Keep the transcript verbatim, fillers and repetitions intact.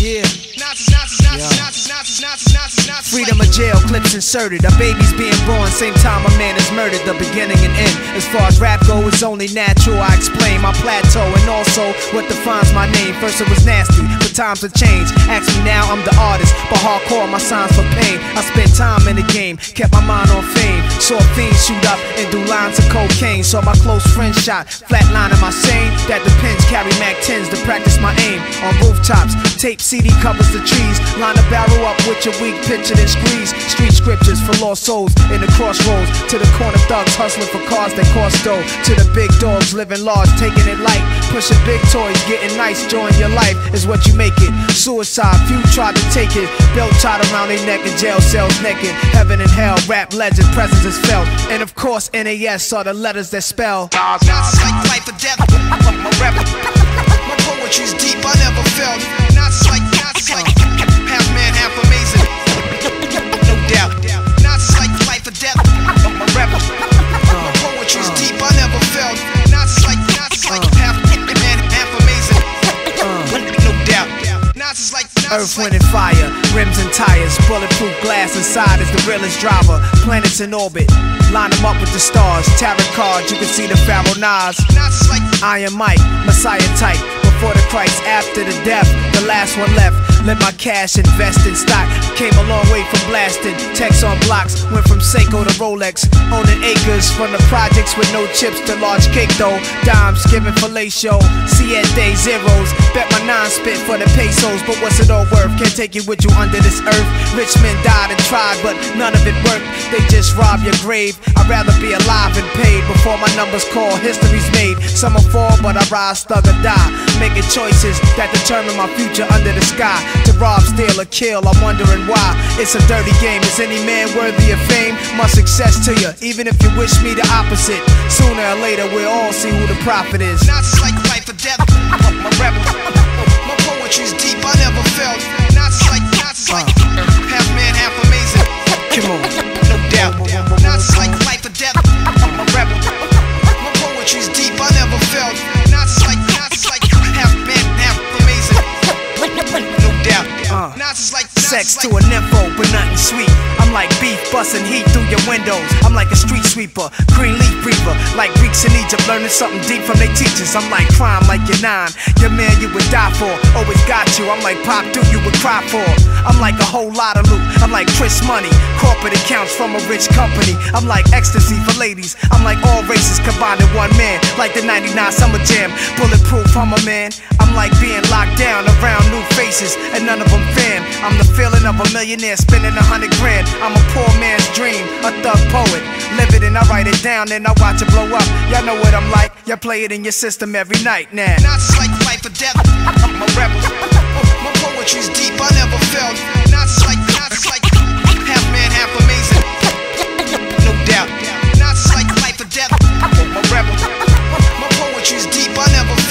Yeah. Freedom of jail, clips inserted. A baby's being born, same time a man is murdered. The beginning and end. As far as rap go, it's only natural. I explain my plateau and also what defines my name. First it was nasty, but times have changed. Ask me now, I'm the artist, but hardcore my signs for pain. I spent time in the game, kept my mind on fame. Saw fiends shoot up and do lines of cocaine. Saw my close friend shot, flatlining my sane. That depends, carry Mac tens to practice my aim. On rooftops, tape C D covers the trees. Line a barrel up with your weak picture then squeeze. Street scriptures for lost souls in the crossroads. To the corner thugs hustling for cars that cost dough. To the big dogs living large, taking it light. Pushing big toys, getting nice, join your life is what you make it. Suicide, few tried to take it. Belt tied around their neck in jail cells naked. Heaven and hell, rap legend, presence is felt. And of course N A S are the letters that spell Nazis like life or death, my rap. My poetry's deep, I never felt. Nazis like, Nazis like half man, half amazing. No doubt. Nazis like life or death, my rap. My poetry's deep, I never felt. Nazis like, Nazis like half man, half amazing. No doubt. Nazis like Earth, wind, and fire, rims and tires, bulletproof glass inside is the realest driver. Planets in orbit, line them up with the stars. Tarot cards, you can see the Pharaoh Nas. Iron Mike, Messiah type. Before the Christ, after the death, the last one left. Let my cash invest in stock. Came a long way from blasting. Text on blocks, went from Seiko to Rolex. Owning acres from the projects with no chips to large cake though. Dimes giving fellatio, siete zeros. Bet my nine spit for the pesos, but what's it all worth? Can't take you with you under this earth. Rich men died and tried, but none of it worked. They just rob your grave. I'd rather be alive and paid before my numbers call. History's made. Some will fall, but I rise, thug or die. Making choices that determine my future under the sky. To rob, steal, or kill, I'm wondering why. It's a dirty game. Is any man worthy of fame? Much success to you, even if you wish me the opposite. Sooner or later, we'll all see who the prophet is. Nazis like life or death, my rebel. My poetry's deep, I never felt. Nazis like, Nazis like half man, half amazing. Come on, no doubt. Nazis like life or death, my rebel. My poetry's deep, I never felt. Nazis like, Nazis like half man, half amazing. No doubt. Uh, Nazis like sex to a nympho, but nothing sweet. I'm like beef busting heat through your windows. I'm like a street sweeper, green leaf reaper. Like Greeks in Egypt learning something deep from their teachers. I'm like crime like you're nine. Your man you would die for, always got you. I'm like Pop Dude you would cry for. I'm like a whole lot of loot. I'm like Chris Money, corporate accounts from a rich company. I'm like ecstasy for ladies. I'm like all races combined in one man. Like the ninety-nine Summer Jam, bulletproof, I'm a man. I'm like being locked down around new faces, and none of them fan. I'm the feeling of a millionaire spending a hundred grand. I'm a poor man's dream, a thug poet. Live it and I write it down, then I watch it blow up. Y'all know what I'm like, y'all play it in your system every night now. Nazis like life or death, I'm a rebel. My poetry's deep, I never felt. Nazis like, Nazis like half man, half amazing. No doubt. Nazis like life or death, I'm a rebel. My poetry's deep, I never felt.